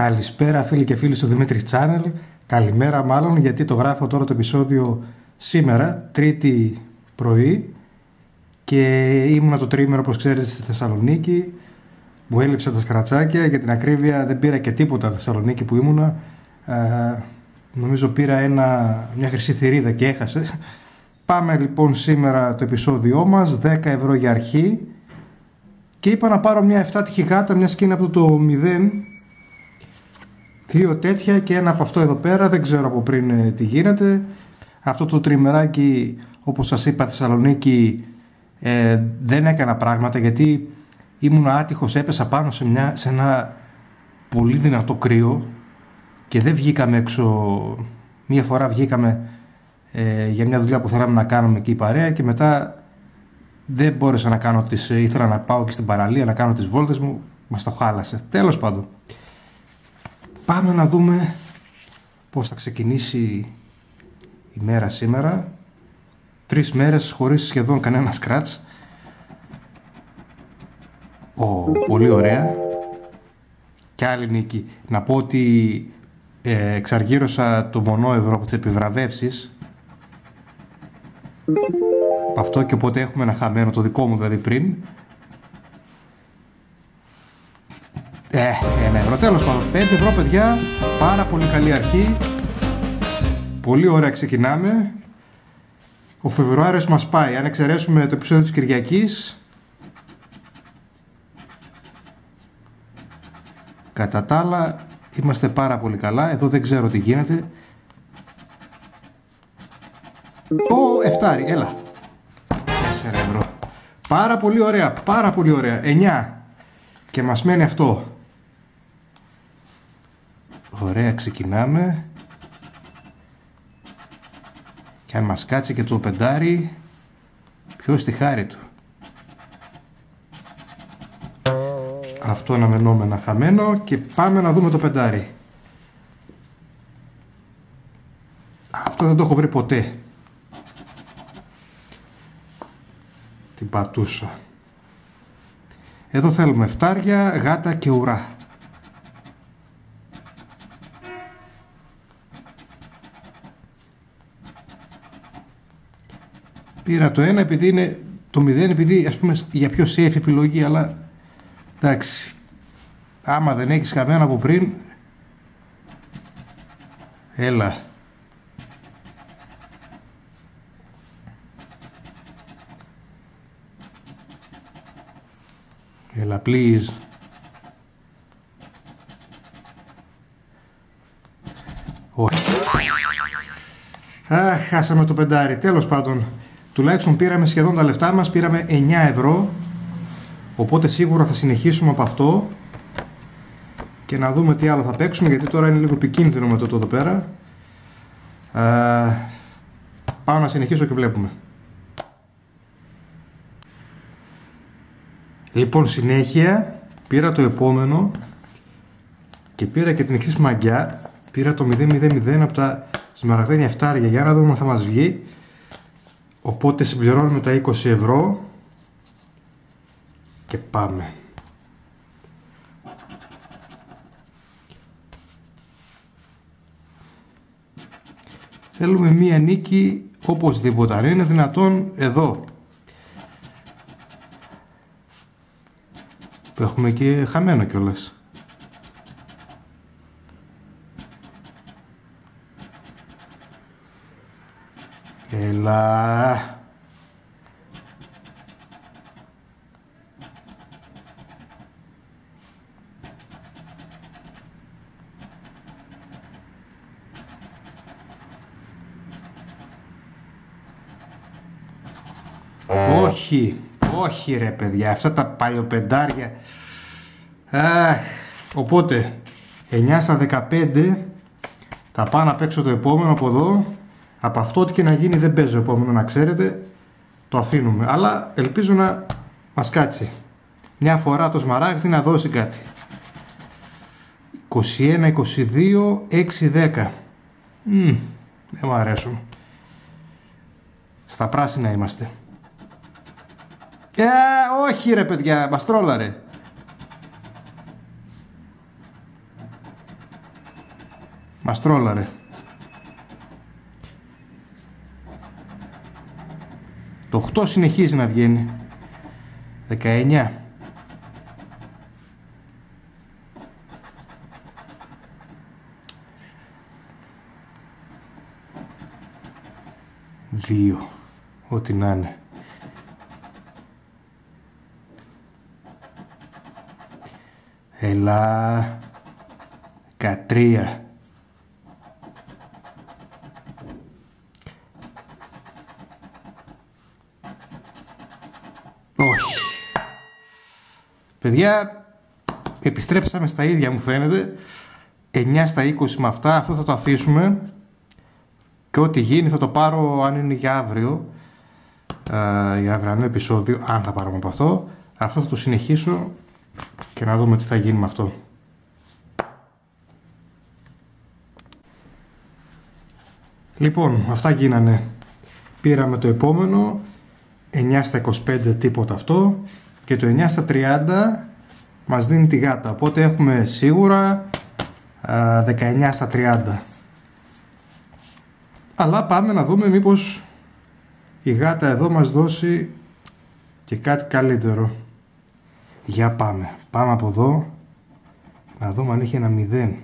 Καλησπέρα φίλοι και φίλοι στο Δημήτρης Channel. Καλημέρα μάλλον, γιατί το γράφω τώρα το επεισόδιο σήμερα, Τρίτη πρωί, και ήμουνα το τρίμηνο, όπως ξέρετε, στη Θεσσαλονίκη. Μου έλειψαν τα σκρατσάκια, για την ακρίβεια δεν πήρα και τίποτα Θεσσαλονίκη που ήμουνα. Νομίζω πήρα μια χρυσή θηρίδα και έχασε. Πάμε λοιπόν σήμερα το επεισόδιό μας, 10 ευρώ για αρχή. Και είπα να πάρω μια 7τυχη γάτα, μια σκηνή από το 0. Δύο τέτοια και ένα από αυτό εδώ πέρα, δεν ξέρω από πριν τι γίνεται. Αυτό το τριμεράκι, όπως σας είπα, Θεσσαλονίκη, δεν έκανα πράγματα γιατί ήμουν άτυχος, έπεσα πάνω σε ένα πολύ δυνατό κρύο και δεν βγήκαμε έξω. Μία φορά βγήκαμε για μια δουλειά που θέλαμε να κάνουμε εκεί η παρέα και μετά δεν μπόρεσα να κάνω ήθελα να πάω και στην παραλία να κάνω τις βόλτες μου, μας το χάλασε. Τέλος πάντων, πάμε να δούμε πώς θα ξεκινήσει η μέρα σήμερα. 3 μέρες χωρίς σχεδόν κανένα σκράτς. Πολύ ωραία. Και άλλη νίκη. Να πω ότι εξαργύρωσα το μονόευρο από τις επιβραβεύσεις. Αυτό, και οπότε έχουμε ένα χαμένο, το δικό μου δηλαδή πριν. 1 ευρώ. Τέλος πάντων, 5 ευρώ παιδιά. Πάρα πολύ καλή αρχή. Πολύ ωραία ξεκινάμε. Ο Φεβρουάριος μας πάει. Αν εξαιρέσουμε το επεισόδιο της Κυριακής, κατά τα άλλα είμαστε πάρα πολύ καλά. Εδώ δεν ξέρω τι γίνεται. Εφτάρι, έλα. 4 ευρώ. Πάρα πολύ ωραία, πάρα πολύ ωραία. 9. Και μας μένει αυτό. Ωραία, ξεκινάμε. Και αν μας κάτσει και το πεντάρι, ποιος στη χάρη του. Αυτό αναμενόμενα χαμένο και πάμε να δούμε το πεντάρι. Αυτό δεν το έχω βρει ποτέ. Την πατούσα. Εδώ θέλουμε φτάρια, γάτα και ουρά. Πήρα το 1 επειδή είναι το 0, επειδή ας πούμε για πιο safe επιλογή, αλλά εντάξει, άμα δεν έχεις κανένα από πριν, έλα. Έλα, please. Όχι. Χάσαμε το πεντάρι. Τέλος πάντων, τουλάχιστον πήραμε σχεδόν τα λεφτά μας. Πήραμε 9 ευρώ. Οπότε σίγουρα θα συνεχίσουμε από αυτό και να δούμε τι άλλο θα παίξουμε, γιατί τώρα είναι λίγο επικίνδυνο με το εδώ πέρα. Πάω να συνεχίσω και βλέπουμε. Λοιπόν, συνέχεια πήρα το επόμενο και πήρα και την εξής μαγιά. Πήρα το 000 από τα σμαραγδένια φτάρια, για να δούμε αν θα μας βγει. Οπότε συμπληρώνουμε τα 20 ευρώ και πάμε. Θέλουμε μία νίκη οπωσδήποτε, αν είναι δυνατόν εδώ. Που έχουμε και χαμένο κιόλας. Έλα. Όχι, όχι ρε παιδιά, αυτά τα παλιοπεντάρια. Οπότε 9 στα 15 θα πάω να παίξω το επόμενο από εδώ. Από αυτό ό,τι και να γίνει δεν παίζω επόμενο, να ξέρετε. Το αφήνουμε, αλλά ελπίζω να μας κάτσει μια φορά το σμαράγδι να δώσει κάτι. 21, 22, 6, 10. Δεν μου αρέσουν. Στα πράσινα είμαστε. Όχι ρε παιδιά, μας τρόλαρε. Μας τρόλαρε. Το 8 συνεχίζει να βγαίνει. 19. Δύο. Ό,τι να είναι. Έλα. 13. Όχι. Παιδιά, επιστρέψαμε στα ίδια μου φαίνεται. 9 στα 20 με αυτά. Αυτό θα το αφήσουμε. Και ό,τι γίνει θα το πάρω αν είναι για αύριο. Για αυριανό επεισόδιο. Αν θα πάρουμε από αυτό. Αυτό θα το συνεχίσω. Και να δούμε τι θα γίνει με αυτό. Λοιπόν, αυτά γίνανε. Πήραμε το επόμενο. 9 στα 25 τίποτα αυτό. Και το 9 στα 30 μας δίνει τη γάτα. Οπότε έχουμε σίγουρα 19 στα 30. Αλλά πάμε να δούμε μήπως η γάτα εδώ μας δώσει και κάτι καλύτερο. Για πάμε. Πάμε από εδώ. Να δούμε αν έχει ένα 0.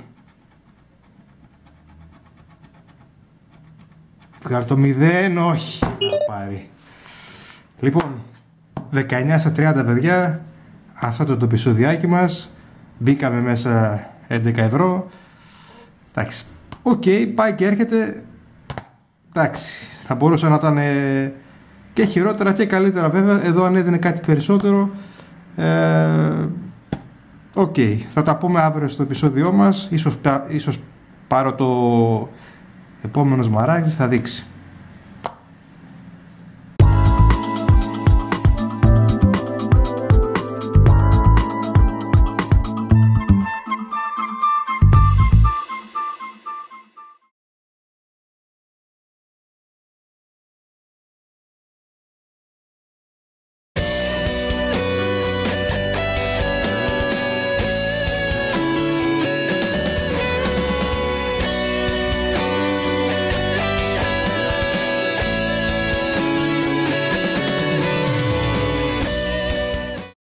Βγάλω το 0. Όχι. Να πάρει. Λοιπόν, 19 στα 30 παιδιά. Αυτό το επεισοδιάκι μας. Μπήκαμε μέσα 11 ευρώ. Εντάξει. Οκ, πάει και έρχεται. Εντάξει. Θα μπορούσε να ήταν και χειρότερα και καλύτερα βέβαια. Εδώ αν έδινε κάτι περισσότερο. Οκ. Θα τα πούμε αύριο στο επεισόδιό μας. Ίσως πάρω το επόμενο σμαράγδι. Θα δείξει.